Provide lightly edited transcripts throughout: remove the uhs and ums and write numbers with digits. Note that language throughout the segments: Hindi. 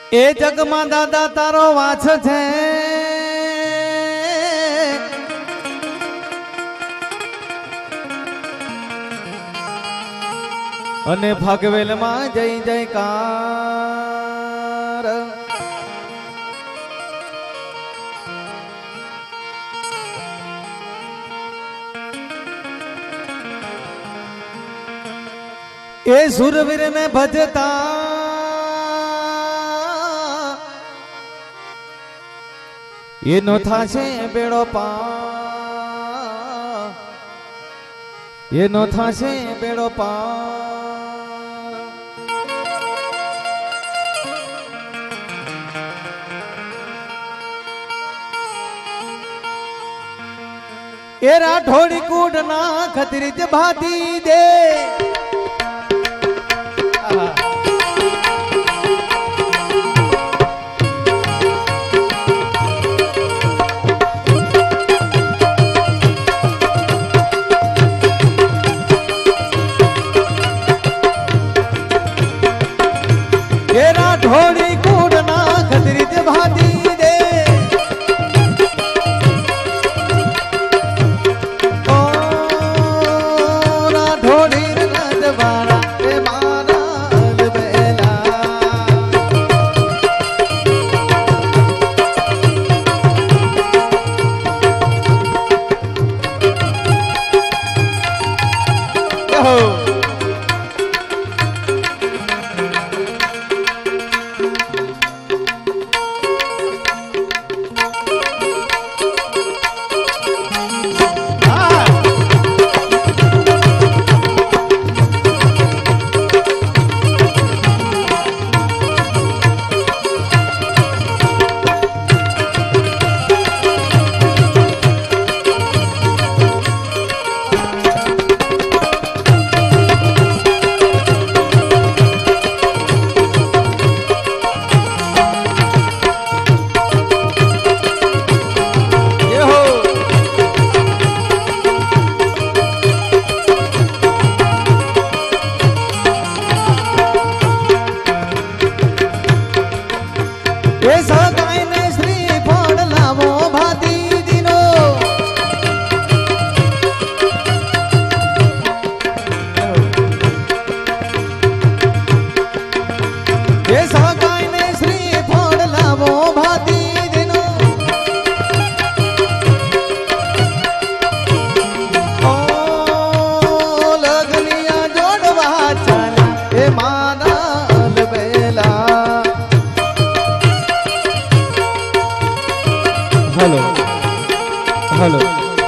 ए जग में दादा तारो वाछ छे अने भागवेल में जय जयकार ए सुरवीर ने भजता ये नो थाशे बेड़ो पार ये नो थाशे बेड़ो पार ए राठौड़ी कूटना खतरी ज भाती दे राठौड़ी कूटना खतरी ज भाती दे ओ राठौड़ी रजवाड़ा रे मारा बेला हेलो हेलो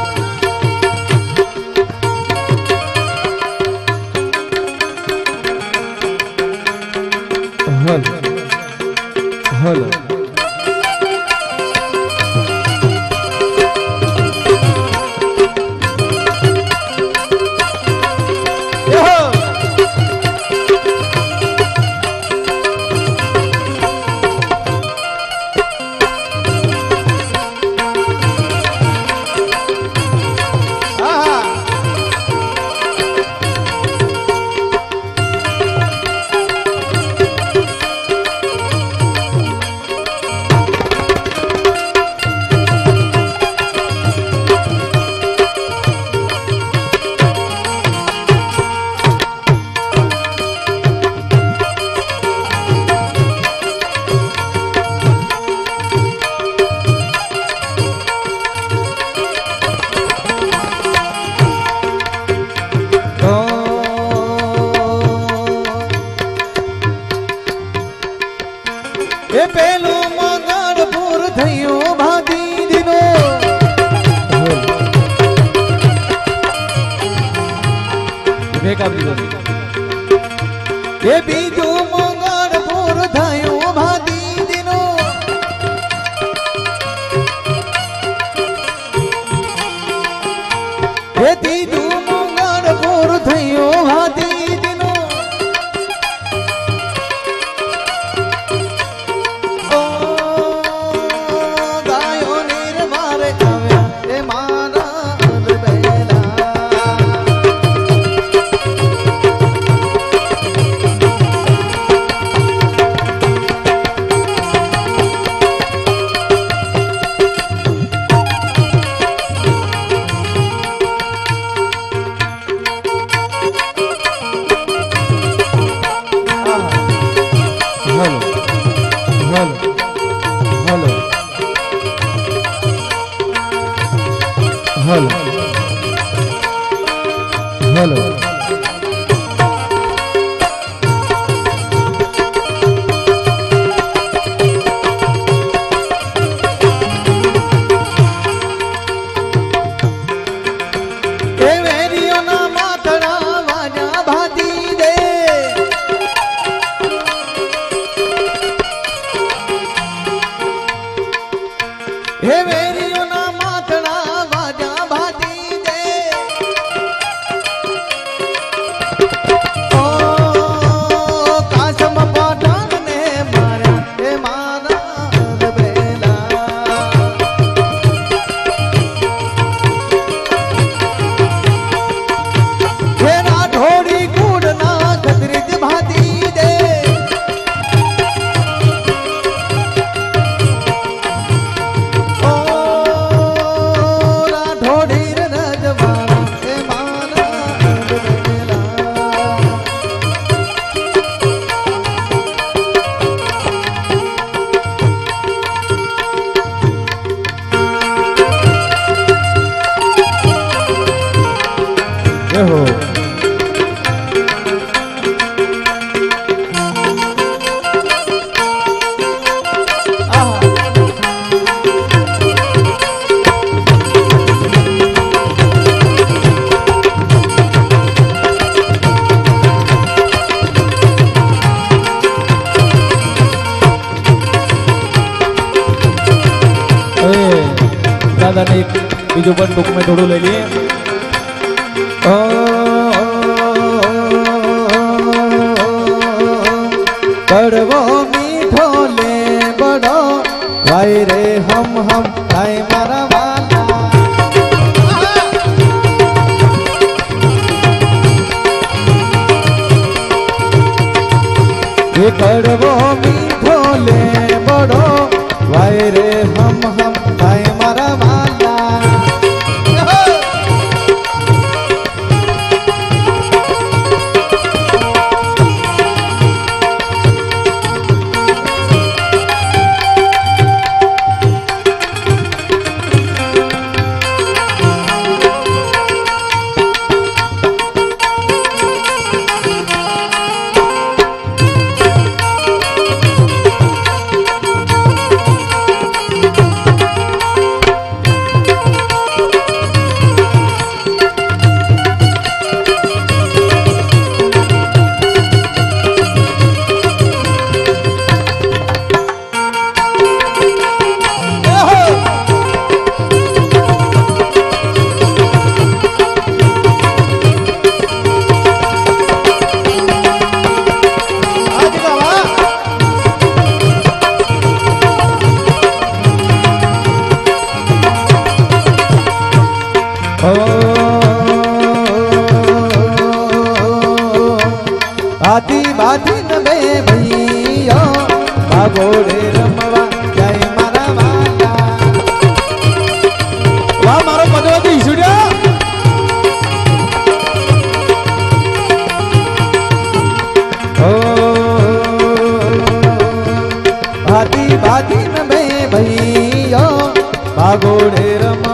हेलो हेलो ए पेलो मंगलपुर थयो भाती दिनो ए बीजो मंगलपुर थयो भाती दिनो ए तीजो मंगलपुर थयो भाती दिनो हेलो हेलो दादा ने बीजो पण बुक में थोड़ो ले लिए कड़वो मीठो ले बड़ो भाई रे हम भाई मारा वाला ये कड़वो मीठो ले बड़ो भाई रे हम भाई मारा वाला आदि बाधी नबे भैया भागोड़े रमवा जय मारा वाला वाह मारो पदवती सूर्या आदि बाधी नबे भैया भागोड़े रमवा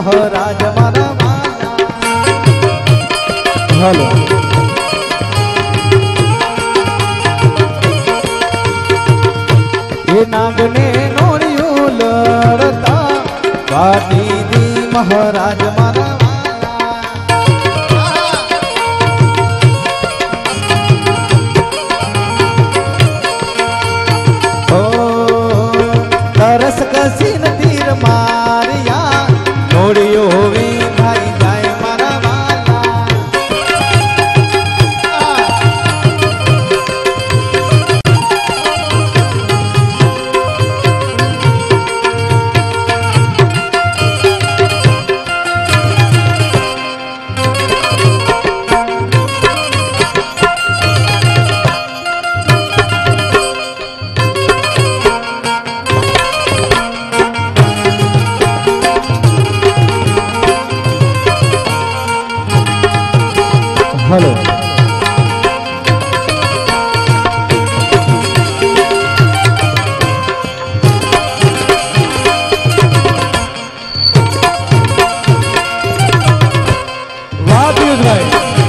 महाराज मारा वाला। हेलो ये नागने नोरियो लड़ता वाटी दी महाराज मारा तरस कसीन तीर मारिया नोड़ियो वे भाई जाए मारा वाला। हेलो वाह पीयूष भाई।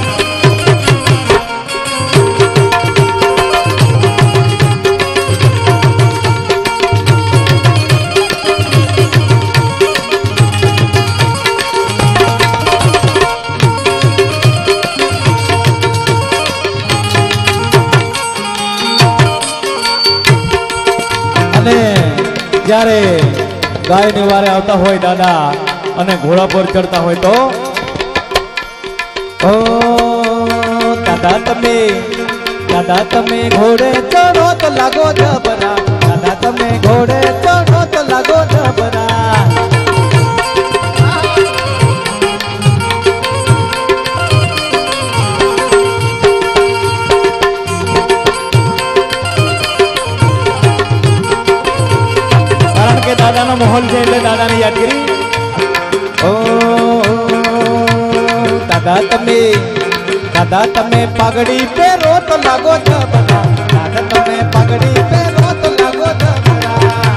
જ્યારે ગાય નિવારે આવતા હોય દાદા અને ઘોડા પર ચડતા હોય તો ઓ દાદા તમે ઘોડે ચડો તો લાગો જબરા। દાદા તમે ઘોડે ચડો તો લાગો જબરા। दादा नो माहौल है એટલે दादा ने याद करी। ओ दादा तमे पगड़ी पे रोत लागो जबरा। दादा तमे पगड़ी पे रोत लागो जबरा।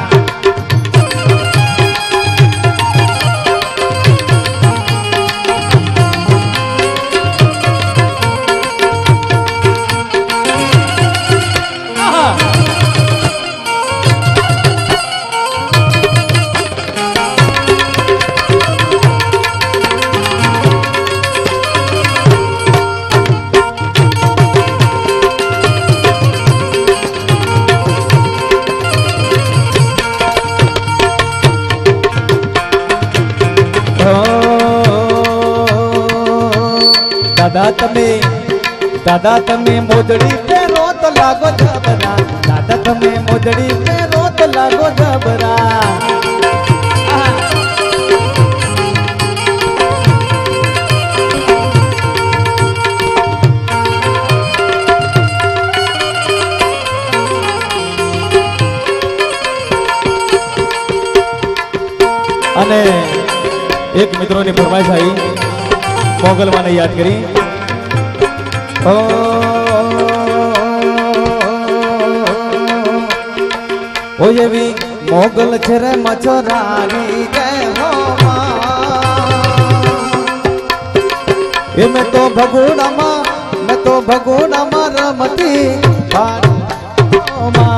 दादा तमे मोजड़ी पे रोत लागो जबरा। दादा तमे मोजड़ी पे रोत लागो जबरा। अने एक मित्रों ने फरमाइश आई मोगल माने याद करी। ओ ये भी मोगल छरे मछोरानी जय हो मां। ये मैं तो भगुना मां रमती मां।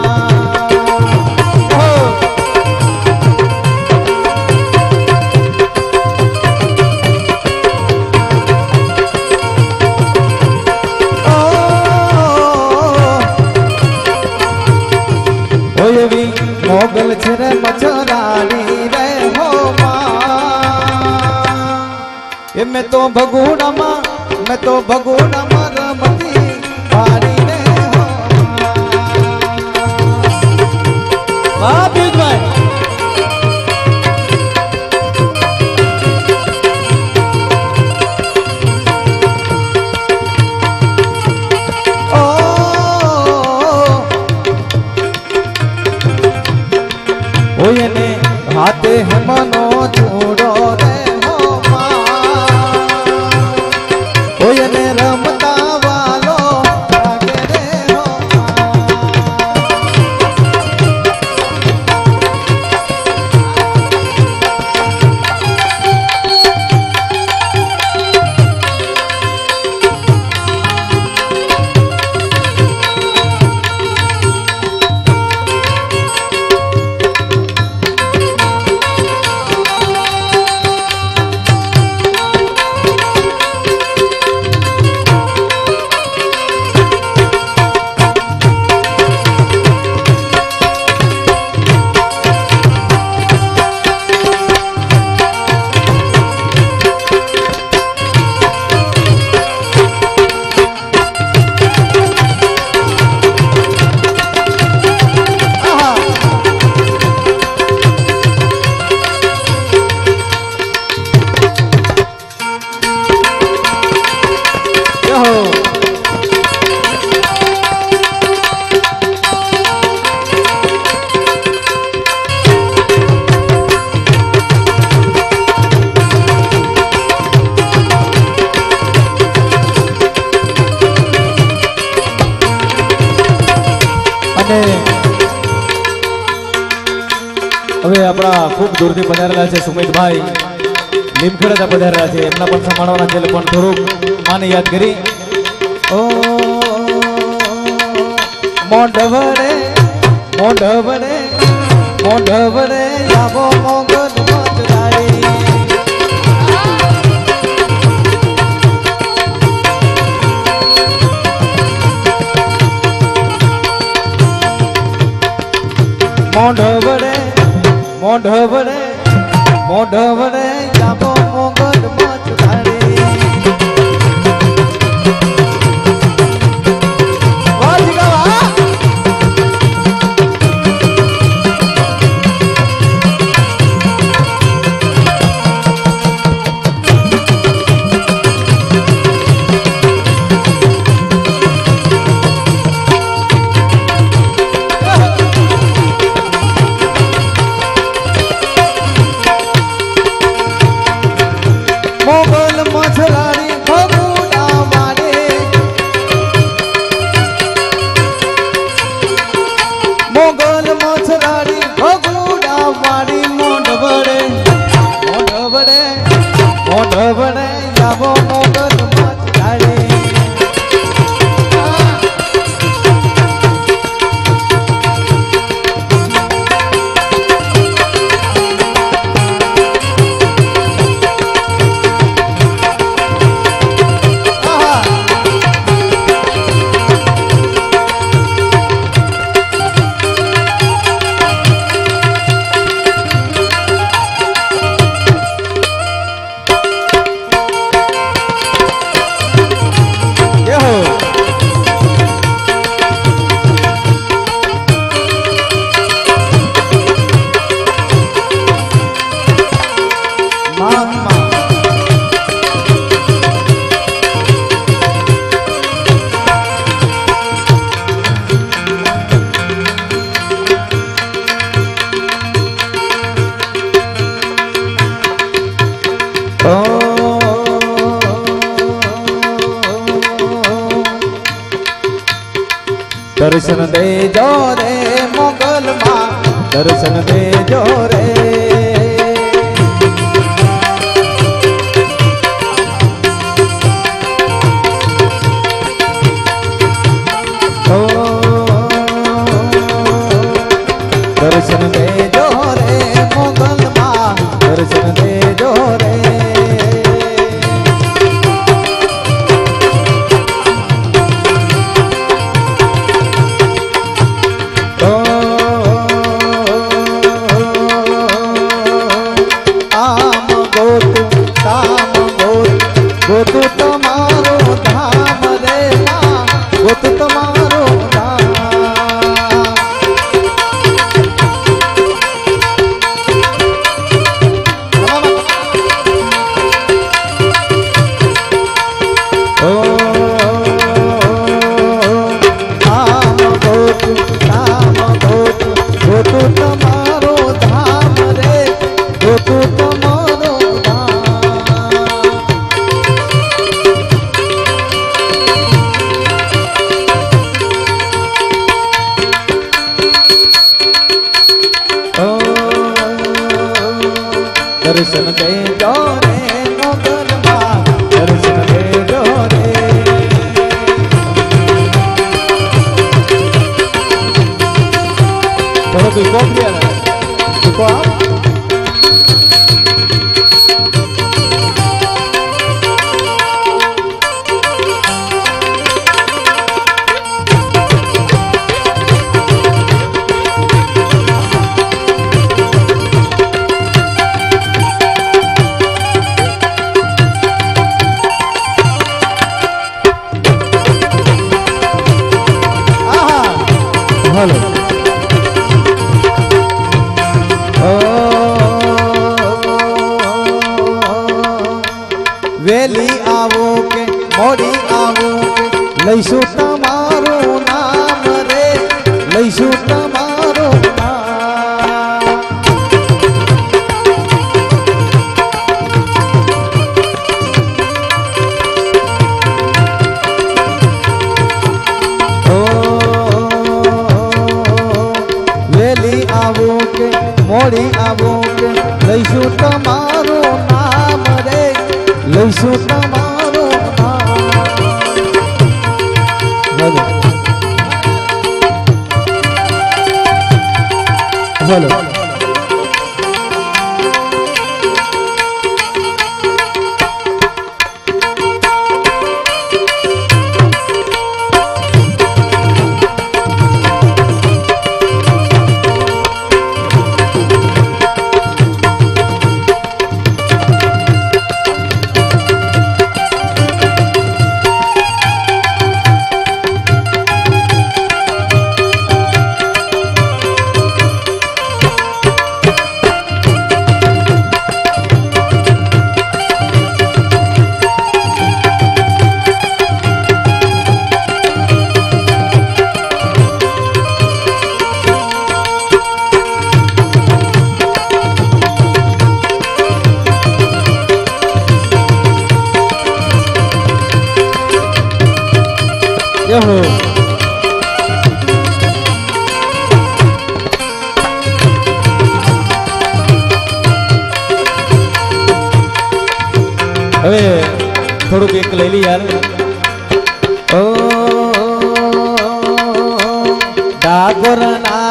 मोगल छरे मछरानी रे हो मां। ये मैं तो भगुना मां रमती भारी रे हो मां। वाह पीयूष भाई। हाथे है मनो छोड़ो रे हो मां। ने रमता वालो लागे रे हो मां। હવે આપણા ખૂબ દૂરથી પધારેલા છે સુમિતભાઈ લીમખેડા પધારેલા છે, એમના પણ સમાણવાના છે, પણ થોડુંક માને યાદ કરી. ઓ મોઢવડે મોઢવડે મોઢવડે આવો મોગલ મજરાડી. મોઢવડે મોઢવડે મોઢવડે આવો મોગલ મજરાડી. મોગલ મજરાડી ભગુડા મારે, મોગલ મજરાડી ભગુડા મારી. મોઢવડે મોઢવડે મોઢવડે આવો મોગલ મજરાડી. दर्शन देजो रे मोगल माँ, दर्शन देजो रे. ओ दर्शन देजो रे मोगल माँ, दर्शन देजो रे. गोतु तमारो धाम रे माँ, गोतु तमारो धाम. ओ धाम गोतु गोतु तमारो धाम रे, गोतु तमारो धाम. दर्शन देजो रे मोगल माँ, दर्शन देजो रे. चलो तू कौन दिया ना तू को हेलो. वेली आवो के मोड़ी आवो के लईशु तमारो नाम रे, लईशु तमारो नाम. मोड़ी आवो के लईशु तमारो नाम रे लईशु तमारो नाम हेलो હવે થોડુંક એક લઈ લી યાર ઓ ડાકોર ના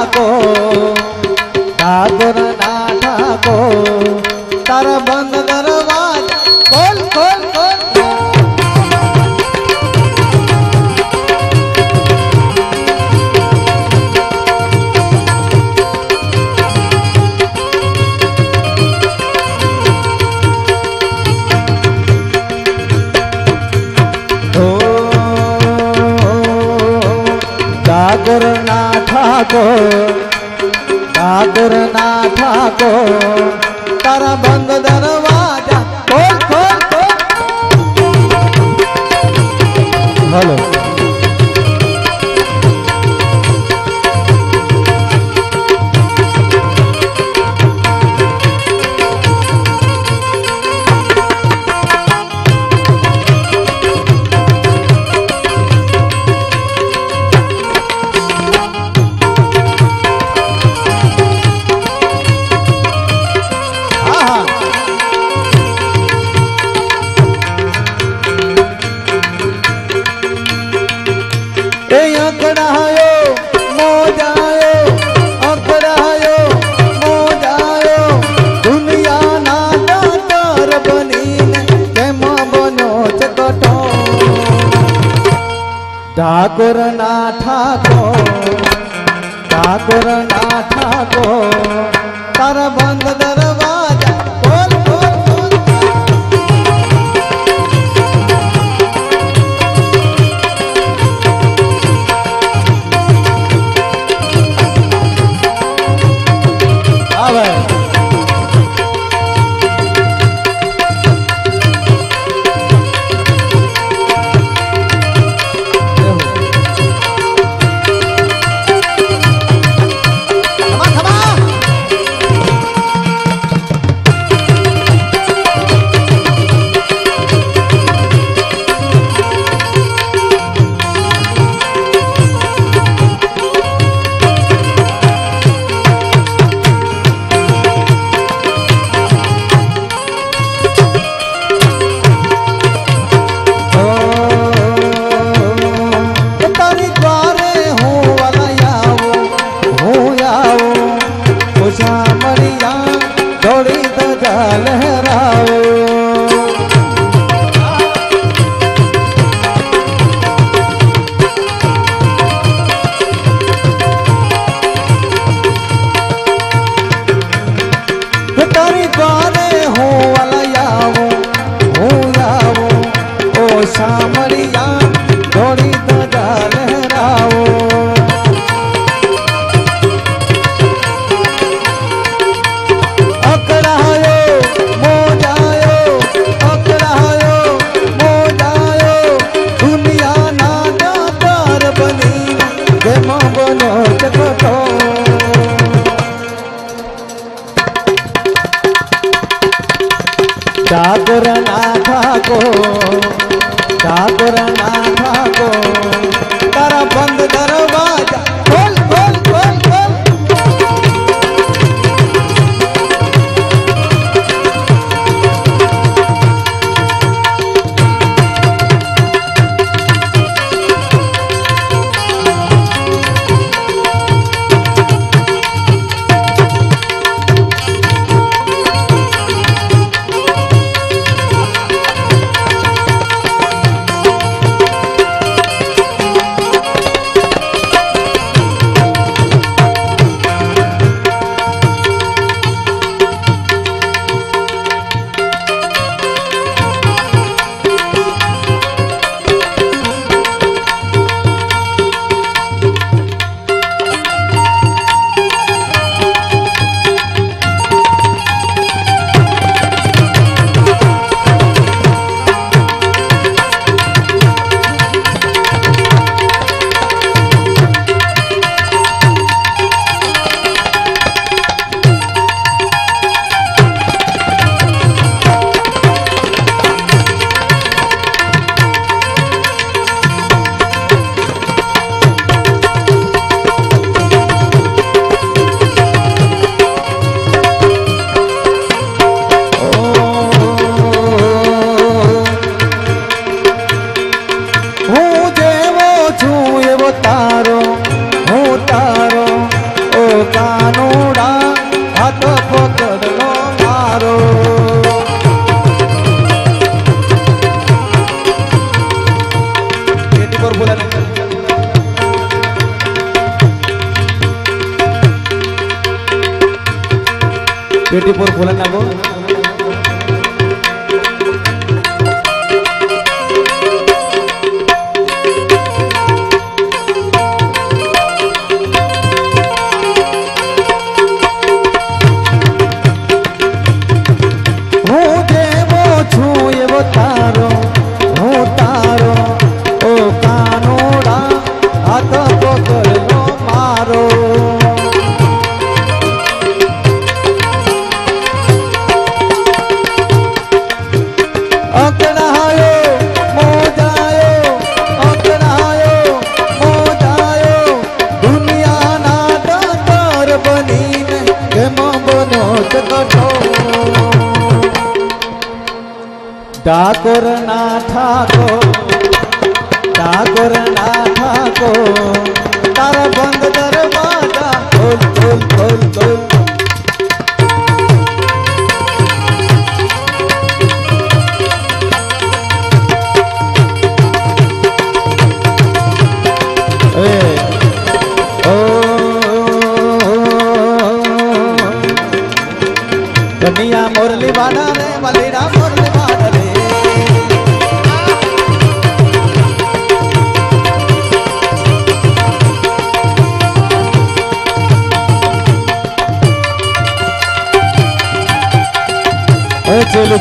ઠાકો તારા બંધ દરવાજા ખોલ ખોલ ખોલ ठाकुर ना ठाको तारा बंद दरवाजा खोल खोल खोल हेलो ठाकुर ना ठाको तारा बंद दरवाजा खोल खोल खोल आवे ठाकुर ना ठाको तारा बंद दरवाजा खोल खोल खोल खोल कानूड़ा हाथ पकड़ो मारो। बोला पेटी पर बोला ना वो ठाकुर ना ठाको तारा बंद दरवाजा खोल खोल खोल खोल। कन्या मुरली बाड़ा रे बलिरा मुरली बाड़ा रे। चलो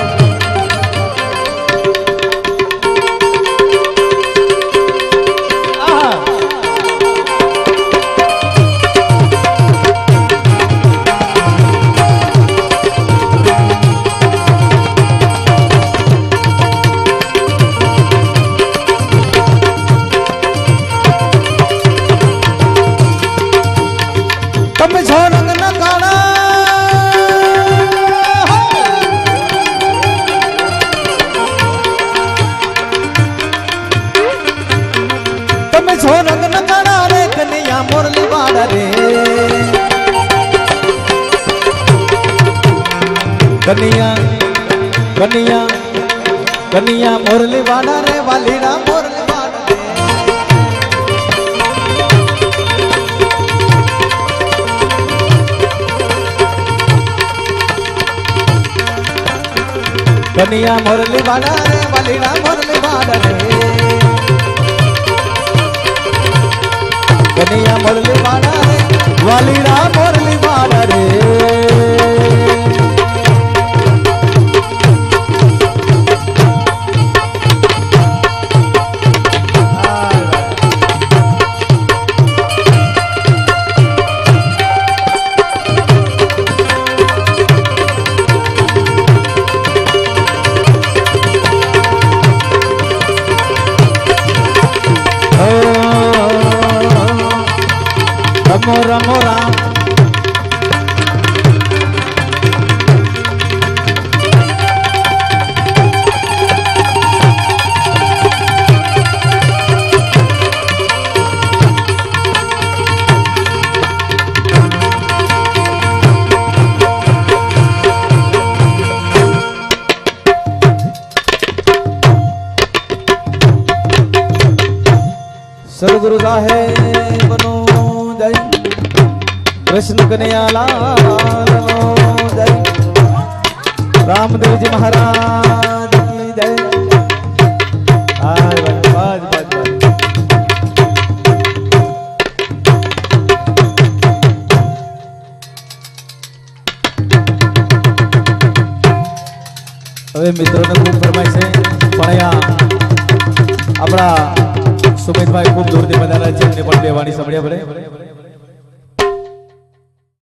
तब झोरंग न काना झोरंग न काना रे कन्या मुरली बाड़ा रे। कन्या कन्या कन्या मुरली बाड़ा रे वालीरा मुरली बाड़ा रे। कन्या मुरली बाड़ा रे वालीरा मुरली बाड़ा रे। कन्या मुरली बाड़ा रे वालीरा मुरली बाड़ा रे। रमो रमो राम सदगुरु साहेब बनो जय कृष्ण कन्हैया लाल जय रामदेव जी महाराज की जय। હવે મિત્રોને ખૂબ ફરમાઈશ છે પણ અહીંયા આપણા સુમિતભાઈ ખૂબ દૂરથી પધાર્યા છે એમને પણ બે વાણી સાંભળ્યા પડે।